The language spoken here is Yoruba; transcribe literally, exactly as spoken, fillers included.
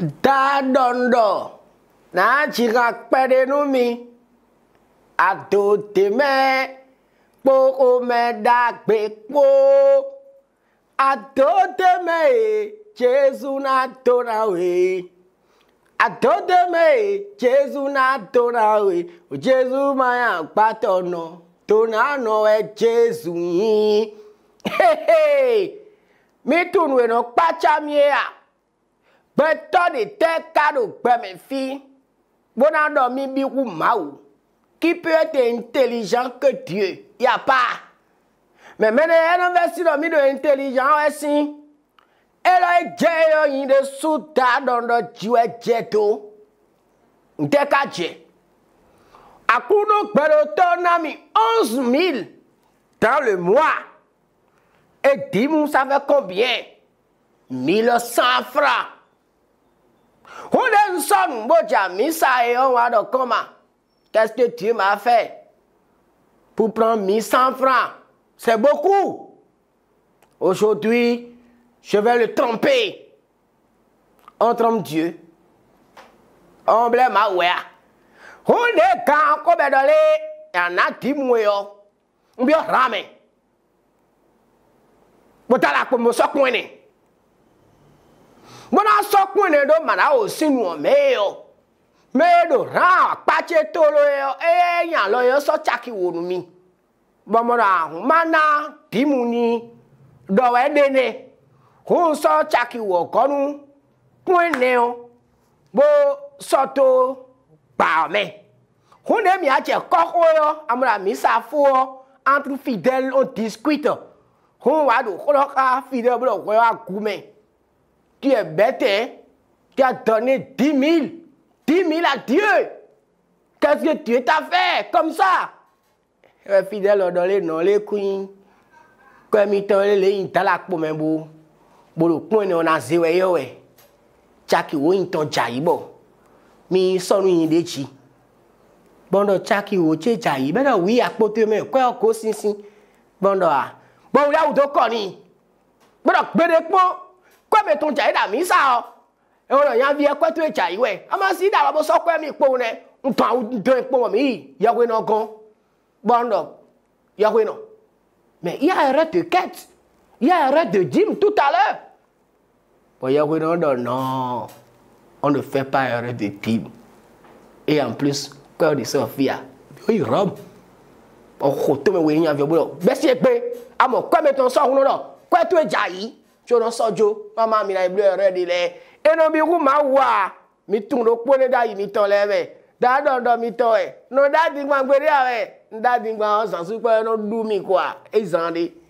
D'OHOUNDO na chira pede no mi ato teme po me da gbe po ato teme Jésus na to na we ato teme Jésus na to na we Jésus ma ya pato no to na no e Jésus hey hey mi tunwe no pacha mi ya but de te cadeau pour mes filles. Bon a dormi birou maou. Qui peut être intelligent que Dieu? Y a pas. Mais maintenant, elle investit dans de intelligent aussi. Elle a été une de sous-ta dans le Dieu jetto. T'es caché. À coup de peloton a mis onze mille dans le mois. Et dis-moi, ça fait combien? mille cent francs. On est son boja misa et on va de comment? Qu'est-ce que Dieu m'a fait? Pour prendre mille cent francs. C'est beaucoup. Aujourd'hui, je vais le tromper. On trompe Dieu. On blâme ma ouïa. On est quand on est dans les... Il y en a qui mouillent. On bien ramé. Vous avez la promotion qu'on est. Mona sokwe ne do mana o sinu me yo me do ra pache tolo yo e yan lo yo so chaki wonu mi bo mona mana dimuni do we dene hu so chaki wo konu kwene o bo soto pa me hu ne mi ache koko yo amra mi sa fu entre fidèles on discute hu wa do ko ka fidèle bo ko wa gume. Tu es bête, hein? Tu as donné dix mille. dix mille à Dieu. Qu'est-ce que Dieu t'a fait comme ça? Les fidèles dans les noms, les couilles. Comme ils t'ont les intalak pour mes bouts. Pour le point, on a zéro. Tchaki ou ils t'ont jaïbo. Mais son une de chi. Bon, tchaki ou tché jaï. Ben oui, à côté, mais quoi, encore si si. Bon, là. Bon, là où tu connais. Bon, ben, quoi mais ton jaï da misa e o yan vie kwa tu e jaï we ama si da bo so kwa mi po ne ntan o don po mi ya we no gon bondo ya we no mais il y a arrête de quête il y a arrête de dîme tout à l'heure bon ya we no non on ne fait pas arrête de dîme et en plus quand de Sophia oui robe o ko to me we yan vie bo be si e pe amo kwa me ton so hu no kwa tu e jaï je ne sais pas, maman, il a bleu, il est. Et non, il ma wa, mi tourne au point d'ailleurs, mi tolève. D'adon, d'on, mi toe. Non, d'ading, ma gueule, d'ading, ma, sans souper, non, doumi, quoi. Et ils en disent.